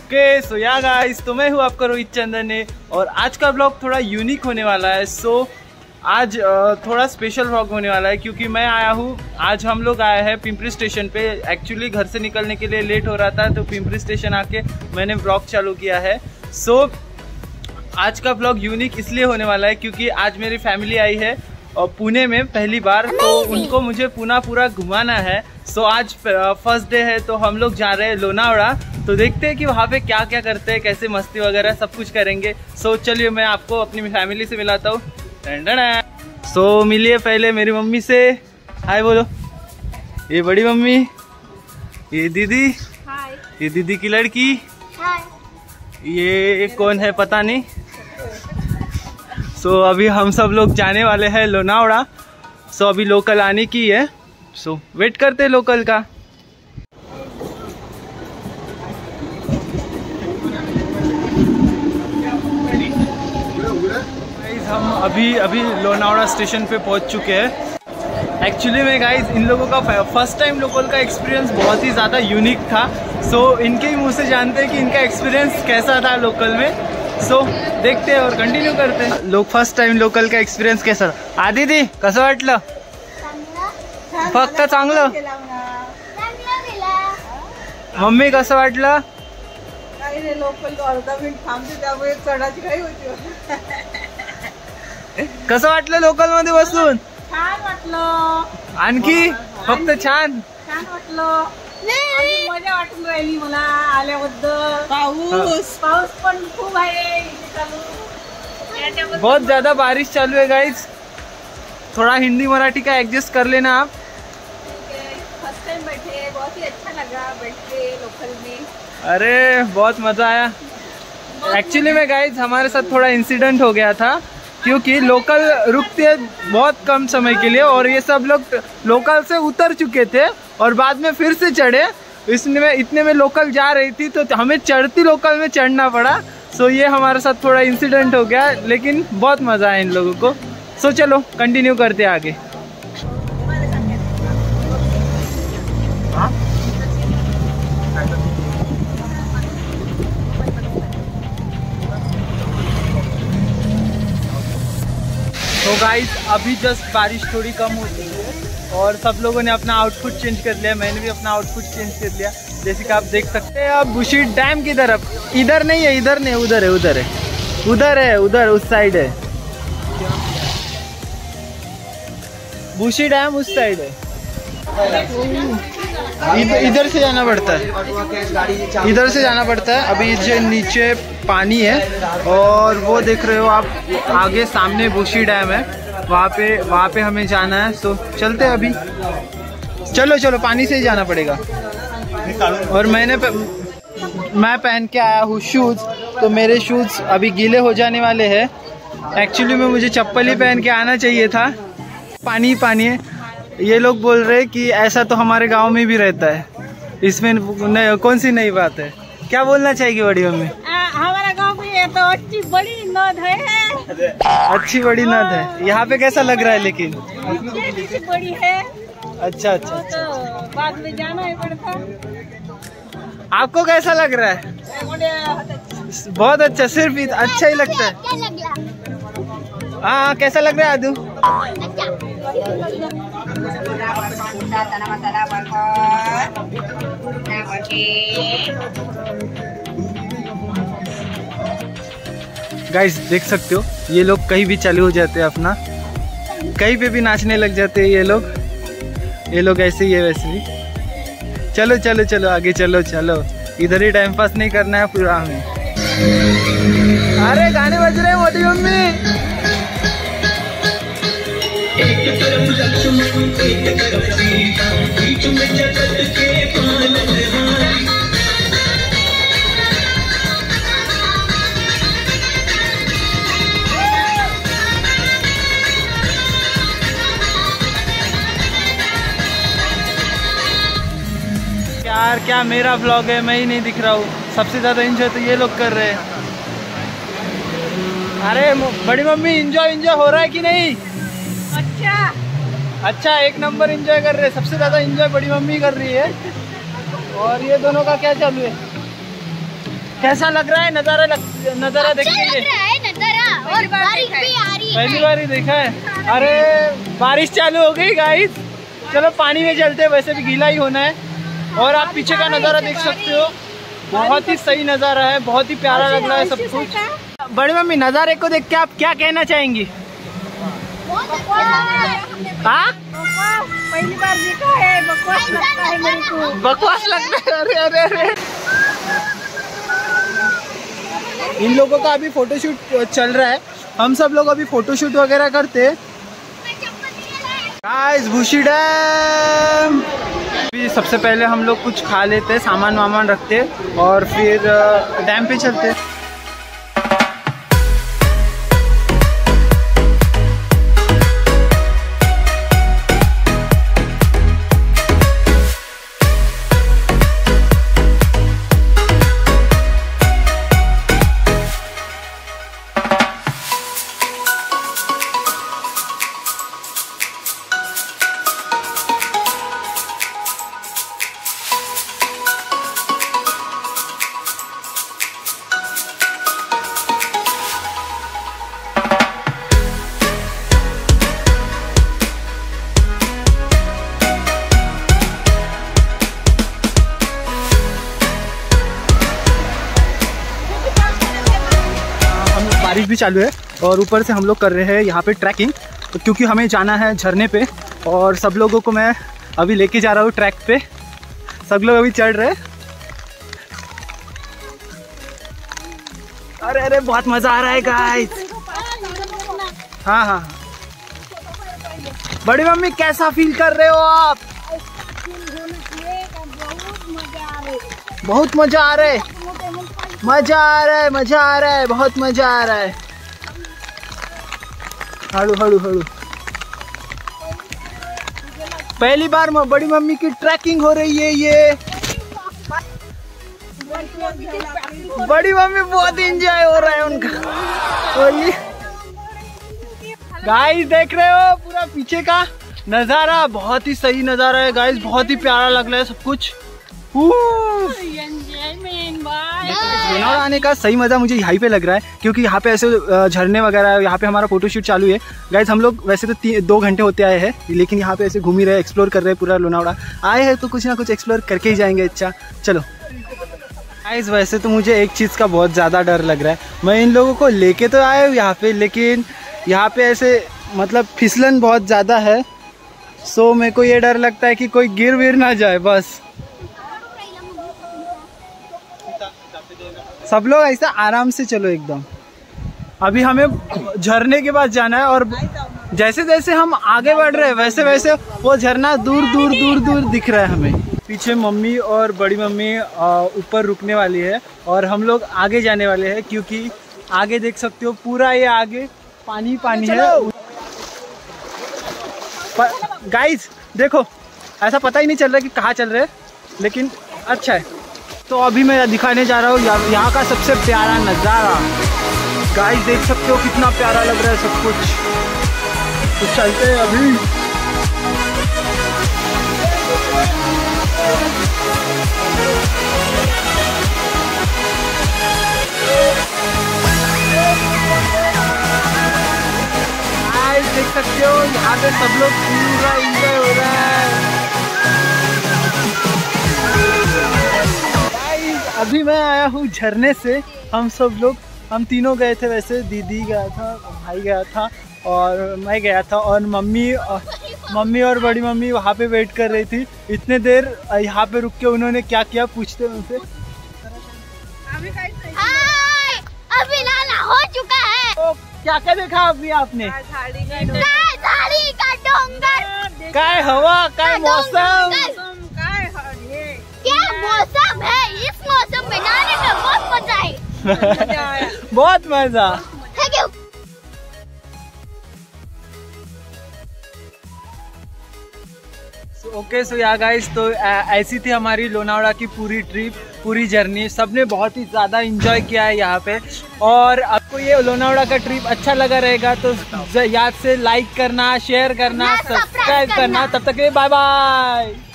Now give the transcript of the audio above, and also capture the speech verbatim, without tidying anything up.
Okay so या guys, तो मैं हूँ आपका रोहित चंदन और आज का ब्लॉग थोड़ा यूनिक होने वाला है। सो आज थोड़ा स्पेशल व्लॉग होने वाला है क्योंकि मैं आया हूँ, आज हम लोग आए हैं पिंपरी स्टेशन पे। एक्चुअली घर से निकलने के लिए लेट हो रहा था तो पिंपरी स्टेशन आके मैंने व्लॉग चालू किया है। सो आज का व्लॉग यूनिक इसलिए होने वाला है क्योंकि आज मेरी फैमिली आई है और पुणे में पहली बार, तो उनको मुझे पुणे पूरा घुमाना है। सो आज फर्स्ट डे है तो हम लोग जा रहे हैं लोनावड़ा, तो देखते हैं कि वहाँ पे क्या क्या करते हैं, कैसे मस्ती वगैरह सब कुछ करेंगे। सो चलिए मैं आपको अपनी फैमिली से मिलाता हूँ। सो मिलिए पहले मेरी मम्मी से, हाय बोलो। ये बड़ी मम्मी, ये दीदी, हाय। ये दीदी की लड़की, हाय। ये कौन है पता नहीं। सो so, अभी हम सब लोग जाने वाले हैं लोनावड़ा। सो so, अभी लोकल आने की है, सो so, वेट करते हैं लोकल का। हम अभी अभी लोनावड़ा स्टेशन पे पहुंच चुके हैं। एक्चुअली में गाइज इन लोगों का फर्स्ट टाइम लोकल का एक्सपीरियंस बहुत ही ज़्यादा यूनिक था। सो so, इनके ही मुँह से जानते हैं कि इनका एक्सपीरियंस कैसा था लोकल में। सो so, देखते हैं और कंटिन्यू करते हैं। लोग फर्स्ट टाइम लोकल का एक्सपिरियन्स कैसा आधी दी कसं वाटलं? फक्त चांगलं। मम्मी कसं वाटलं? लोकल अर्धा मिनिट थांबते त्यामुळे चढाची काही होती। कसं वाटलं लोकल मध्ये बसून? छान वाटलं। आणखी फक्त छान छान वाटलं, मजा वाटून राहिली मला आल्याबद्दल। पाऊस पाऊस पण खूप आहे चालू, बहुत ज्यादा बारिश चालू है गाइस। थोड़ा हिंदी मराठी का एडजस्ट कर लेना आप। फर्स्ट टाइम बैठे, बहुत ही अच्छा लगा बैठ के लोकल में। अरे बहुत मजा आया। एक्चुअली में गाइस हमारे साथ थोड़ा इंसिडेंट हो गया था क्योंकि लोकल रुकते हैं बहुत कम समय के लिए और ये सब लोग लोकल से उतर चुके थे और बाद में फिर से चढ़े। इसमें इतने में लोकल जा रही थी तो हमें चढ़ती लोकल में चढ़ना पड़ा। सो ये हमारे साथ थोड़ा इंसिडेंट हो गया, लेकिन बहुत मज़ा आया इन लोगों को। सो चलो कंटिन्यू करते हैं आगे। तो गाइस अभी जस्ट बारिश थोड़ी कम हो चुकी है और सब लोगों ने अपना आउटफिट चेंज कर लिया। मैंने भी अपना आउटफिट चेंज कर लिया, जैसे कि आप देख सकते हैं। अब बुशी डैम की तरफ, इधर नहीं है, इधर नहीं, उधर है, उधर है, उधर है, उधर उस साइड है। बुशी डैम उस साइड है, इधर से जाना पड़ता है, इधर से जाना पड़ता है। अभी जो नीचे पानी है और वो देख रहे हो आप आगे सामने बुशी डैम है, वहाँ पे वहाँ पे हमें जाना है। तो चलते हैं अभी, चलो चलो पानी से ही जाना पड़ेगा। और मैंने प, मैं पहन के आया हूँ शूज़, तो मेरे शूज़ अभी गीले हो जाने वाले हैं। एक्चुअली में मुझे चप्पल ही पहन के आना चाहिए था। पानी पानी है, ये लोग बोल रहे हैं कि ऐसा तो हमारे गांव में भी रहता है, इसमें न, कौन सी नई बात है। क्या बोलना चाहिए बड़ी मम्मी? हमारा गांव में ये तो अच्छी बड़ी नद है, अच्छी बड़ी नद है। यहाँ पे कैसा लग रहा है लेकिन? बड़ी है। अच्छा अच्छा, तो बाद में जाना ही पड़ता। आपको कैसा लग रहा है? बहुत अच्छा, सिर्फ अच्छा ही लगता है। हाँ कैसा लग रहा है आदू? गाइस देख सकते हो ये लोग कहीं भी चालू हो जाते हैं, अपना कहीं पे भी नाचने लग जाते हैं ये लोग। ये लोग ऐसे ही है वैसे ही। चलो चलो चलो आगे चलो चलो, इधर ही टाइम पास नहीं करना है पूरा हमें। अरे गाने बज रहे हैं मोटी मम्मी। यार क्या मेरा व्लॉग है, मैं ही नहीं दिख रहा हूँ। सबसे ज़्यादा एंजॉय तो ये लोग कर रहे हैं। अरे बड़ी मम्मी एंजॉय एंजॉय हो रहा है कि नहीं? अच्छा अच्छा एक नंबर एंजॉय कर रहे हैं। सबसे ज़्यादा एंजॉय बड़ी मम्मी कर रही है। और ये दोनों का क्या चालू है? कैसा लग रहा है नजारा? नजारा देख के और बारिश भी आ रही है। पहली बार ही देखा है। अरे बारिश चालू हो गई गाइस, चलो पानी में चलते हैं, वैसे भी गीला ही होना है। और आप पीछे का नजारा देख सकते हो, बहुत ही सही नजारा है, बहुत ही प्यारा लग रहा है सब कुछ। बड़ी मम्मी नजारे को देख के आप क्या कहना चाहेंगी? हाँ पहली बार देखा है, बकवास लगता है मेरे को। बकवास लगता है? अरे अरे अरे इन लोगों का अभी फोटोशूट चल रहा है, हम सब लोग अभी फोटोशूट वगैरह करते हैं। गाइस भूशी डैम, अभी सबसे पहले हम लोग कुछ खा लेते हैं, सामान वामान रखते हैं और फिर डैम पे चलते हैं। बारिश भी चालू है और ऊपर से हम लोग कर रहे हैं यहाँ पे ट्रैकिंग, तो क्योंकि हमें जाना है झरने पे और सब लोगों को मैं अभी लेके जा रहा हूँ ट्रैक पे। सब लोग अभी चढ़ रहे हैं। अरे अरे बहुत मजा आ रहा है गाइस। हाँ हाँ बड़ी मम्मी कैसा फील कर रहे हो आप? बहुत मजा आ रहा है, मजा आ रहा है, मजा आ रहा है, बहुत मजा आ रहा है। हड़ू हड़ू हड़ू पहली बार बड़ी मम्मी की ट्रैकिंग हो रही है। ये बड़ी मम्मी बहुत एंजॉय हो रहा है उनका। और ये गाइस देख रहे हो पूरा पीछे का नजारा, बहुत ही सही नजारा है गाइस, बहुत ही प्यारा लग रहा है सब कुछ। लोनावला आने का सही मज़ा मुझे यहाँ पे लग रहा है, क्योंकि यहाँ पे ऐसे झरने वगैरह है, यहाँ पे हमारा फोटोशूट चालू है। गाइस हम लोग वैसे तो दो घंटे होते आए हैं, लेकिन यहाँ पे ऐसे घूम ही रहे, एक्सप्लोर कर रहे हैं पूरा लोनावला। आए हैं तो कुछ ना कुछ एक्सप्लोर करके ही जाएंगे। अच्छा चलो गाइस, वैसे तो मुझे एक चीज़ का बहुत ज़्यादा डर लग रहा है। मैं इन लोगों को लेके तो आया हूँ यहाँ पे, लेकिन यहाँ पे ऐसे मतलब फिसलन बहुत ज़्यादा है। सो मेरे को ये डर लगता है कि कोई गिर विर ना जाए। बस सब लोग ऐसा आराम से चलो एकदम। अभी हमें झरने के पास जाना है और जैसे जैसे हम आगे बढ़ रहे हैं वैसे वैसे वो झरना दूर दूर दूर दूर दिख रहा है हमें। पीछे मम्मी और बड़ी मम्मी ऊपर रुकने वाली है और हम लोग आगे जाने वाले हैं, क्योंकि आगे देख सकते हो पूरा ये आगे पानी पानी है। गाइस देखो ऐसा पता ही नहीं चल रहा कि कहाँ चल रहे हैं, लेकिन अच्छा है। तो अभी मैं दिखाने जा रहा हूँ यहाँ का सबसे प्यारा नज़ारा। गाइस देख सकते हो कितना प्यारा लग रहा है सब कुछ। तो चलते हैं अभी। गाइस देख सकते हो यहाँ पे सब लोग पूरा एंजॉय हो रहा है। अभी मैं आया हूँ झरने से। हम सब लोग हम तीनों गए थे, वैसे दीदी गया था, भाई गया था और मैं गया था, और मम्मी और मम्मी और बड़ी मम्मी वहाँ पे वेट कर रही थी। इतने देर यहाँ पे रुक के उन्होंने क्या किया पूछते उनसे। अभी लाला हो चुका है। तो क्या क्या देखा अभी आपने? झाड़ी का डोंगर, काय हवा, काय मौसम, क्या मौसम है। इस मौसम में नहाने में बहुत मजा है। बहुत मजा। Thank you. ओके सो या गाइस, तो ऐसी थी हमारी लोनावला की पूरी ट्रिप, पूरी जर्नी। सबने बहुत ही ज़्यादा एंजॉय किया है यहाँ पे। और आपको ये लोनावला का ट्रिप अच्छा लगा रहेगा तो याद से लाइक करना, शेयर करना, सब्सक्राइब करना। तब तक के लिए बाय बाय।